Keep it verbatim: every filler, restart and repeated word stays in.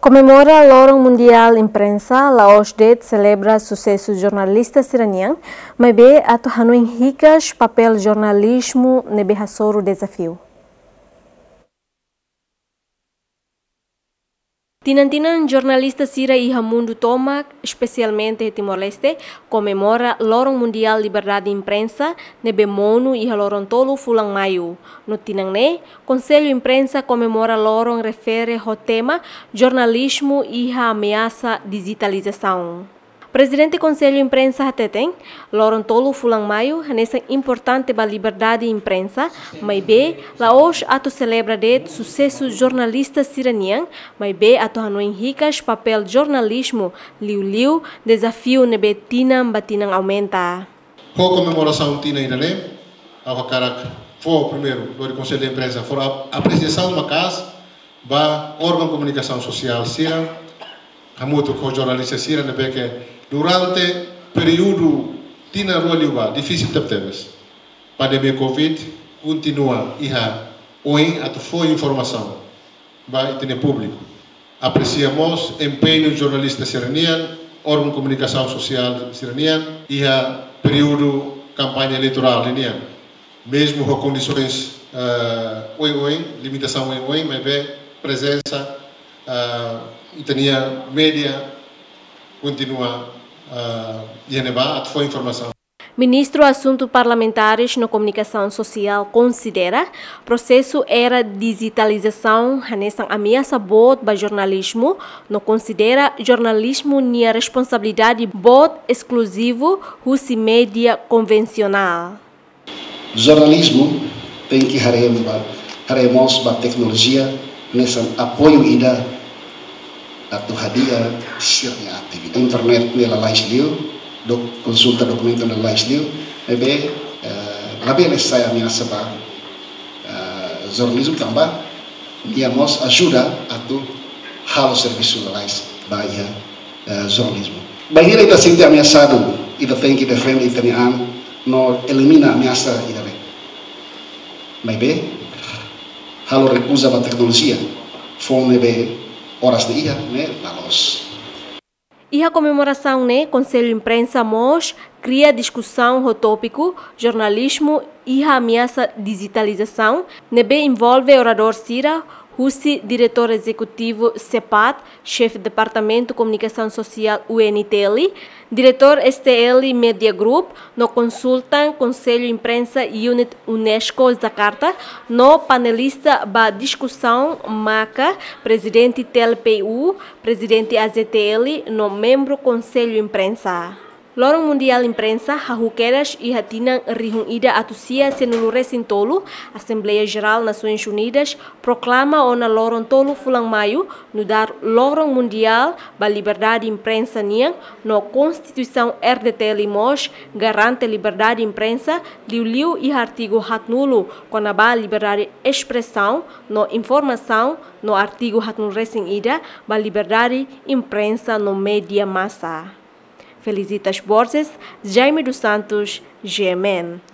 Comemora o Lorong Mundial Imprensa, Laos det celebra sucesso jornalista iraniano, mas be ato hanuin ricas papel jornalismo nebe hasoro desafio. Tinan-tinan jornalista sira iha mundo toma, especialmente Timor-Leste, comemora Lorong Mundial Liberdade de Imprensa, nebe monu iha lorong tolu fulang maio. No tinang-ne, Conselho Imprensa comemora lorong refere ao tema jornalismo iha ameaça digitalização. Presidente do Conselho Imprensa Hateten, lorong tolu fulang maio, nessa importante ba liberdade de imprensa, mas be, Laos ato celebra de sucesso jornalista siranian, mas be ato hanuin ricas papel jornalismo, liu-liu, desafio nebe tinam batinang aumenta. Com a comemoração tina irané, ao carac, foi primeiro do Conselho de Imprensa, foi a apreciação de uma casa, ba órgão de comunicação social sira, hamuto com jornalista sira nebe que durante período tina rua liuba difícil tepteves. Pandemia Covid continua iha oin atau foi informação ba itene público. Apreciamos empenho jornalista siranian, órgão de comunicação social siranian iha período campanha eleitoral linian. Mesmo com condições uh, oin oin, limitação oin oin, mas bem presença uh, itenia média continua Uh, foi informação. Ministro Assuntos Parlamentares na Comunicação Social considera processo era digitalização nessa ameaça bot para jornalismo, não considera jornalismo nem a responsabilidade bot exclusivo russo média convencional. Jornalismo tem que haremos para tecnologia nessa apoio ida atau hadiah sirnya aktivitas internet nela lais liu dok konsulta dokumento nela lais liu ebe label saya ameaça ba jornalismo tambah diamos ajuda atau halo serviço lais bahia jornalismo bahia ita sente ameaçado ita tem que defender italiano no elimina ameaça ita be mas be halo recusa ba tecnologia fone be horas de dia, né, Laos. E a comemoração, né, Conselho Imprensa Mos cria discussão o tópico jornalismo e a ameaça digitalização, nebe envolve orador Sira, Russi, diretor executivo CEPAT, chefe de departamento de comunicação social U N T L, diretor S T L Media Group, no consultam Conselho Imprensa Unit Unesco Jakarta, no panelista ba discussão Maca, presidente T L P U, presidente A Z T L, no membro Conselho Imprensa. Lorong Mundial Imprensa, Hahukeras e Hatinang Rihungida Atusia Senulure Sintolu, Assembleia Geral Nações Unidas, proclama ona Lorong Tolu Fulang Maio, no dar Lorong Mundial ba Liberdade de Imprensa Niang, no Constituição R D T Limos, garante liberdade de imprensa, liu-liu e artigo hatnulu, com a ba liberdade de expressão, no informação, no artigo hatnulure Singida, ba liberdade de imprensa no mídia massa. Felicitas Borges, Jaime dos Santos, G M N.